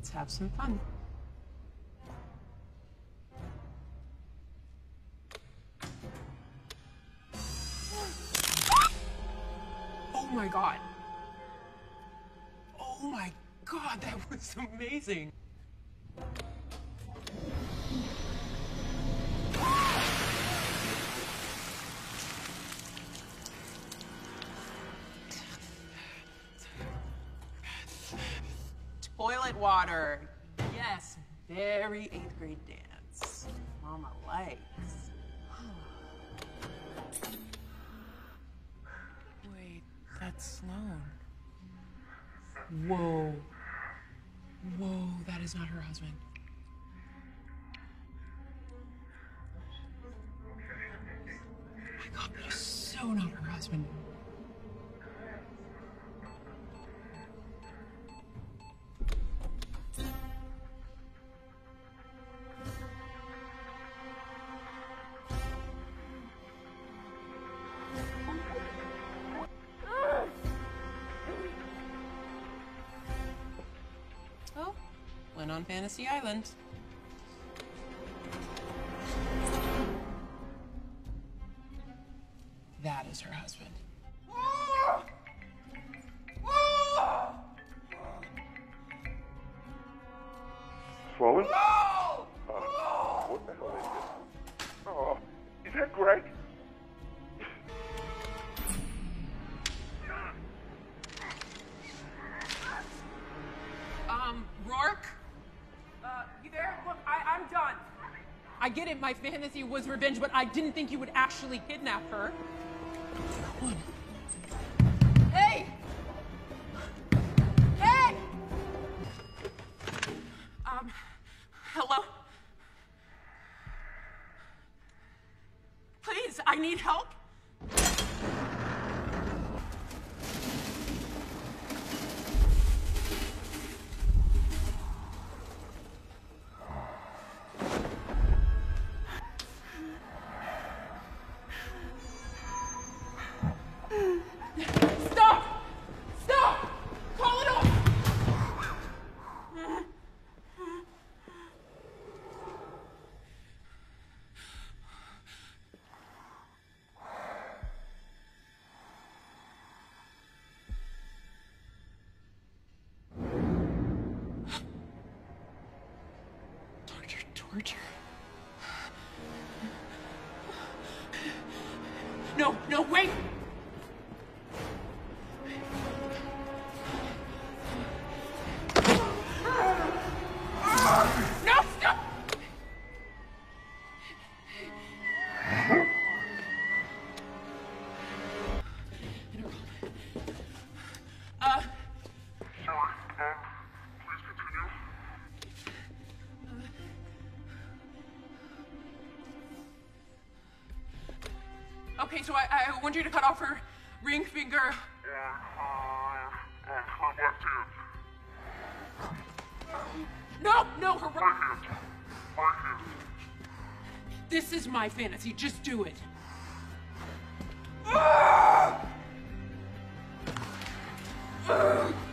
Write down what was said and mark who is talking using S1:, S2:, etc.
S1: Let's have some fun. Oh my God. Oh my God, that was amazing. Toilet water. Yes, very 8th grade dance. Mama likes. Wait, that's Sloan. Whoa. Whoa, that is not her husband. My God, that is so not her husband. Oh, went on Fantasy Island. That is her husband.
S2: Swollen? What the hell is this? Oh, is that Greg?
S1: Rourke? You there? Look, I'm done. I get it, my fantasy was revenge, but I didn't think you would actually kidnap her. Come on. Hey! Hey! Hello? Please, I need help. Stop! Stop! Call it off! Torture. No, wait! No, stop!
S2: Sorry, please continue.
S1: Okay, so I want you to cut off her ring finger.
S2: On her left hand.
S1: No, her
S2: My hand. My hand.
S1: This is my fantasy, just do it.
S2: Ah!